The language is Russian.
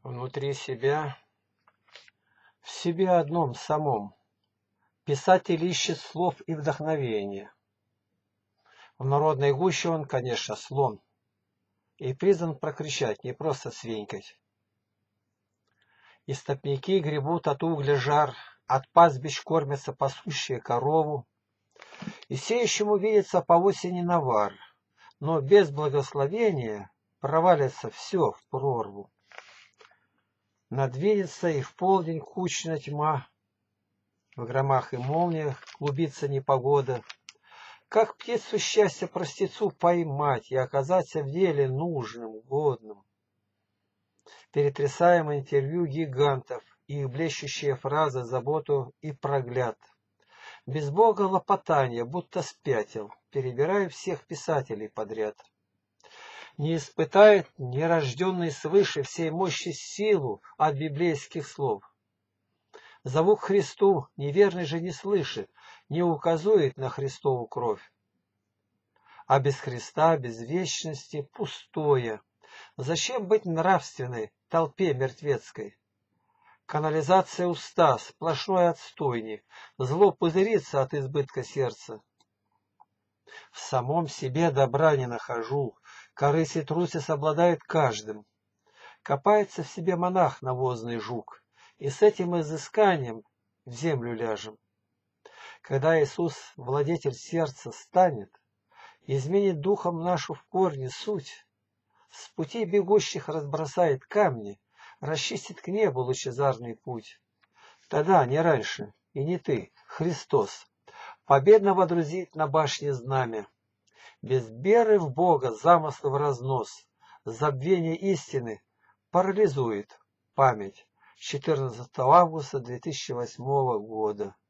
Внутри себя, в себе одном самом, писатель ищет слов и вдохновения. В народной гуще он, конечно, слон, и призван прокричать, не просто свенькать. Истопники гребут от угля жар, от пастбищ кормятся пасущие корову, и сеющему видится по осени навар, но без благословения провалится все в прорву. Надвинется и в полдень кучная тьма, в громах и молниях клубится непогода. Как птицу счастья простецу поймать и оказаться в деле нужным, годным? Перетрясаем интервью гигантов, их блещущие фразы, заботу и прогляд. Без Бога лопотания, будто спятил, перебирая всех писателей подряд. Не испытает нерожденный свыше всей мощи силу от библейских слов. Зову к Христу, неверный же не слышит, не указует на Христову кровь. А без Христа, без вечности, пустое. Зачем быть нравственной толпе мертвецкой? Канализация уста, сплошной отстойник, зло пузырится от избытка сердца. В самом себе добра не нахожу, корысь и трусость обладает каждым. Копается в себе монах навозный жук, и с этим изысканием в землю ляжем. Когда Иисус, владетель сердца, станет, изменит духом нашу в корне суть, с пути бегущих разбросает камни, расчистит к небу лучезарный путь. Тогда, не раньше, и не ты, Христос, победно водрузит на башне знамя. Без веры в Бога замысл в разнос, забвение истины парализует память. 14 августа 2008 года.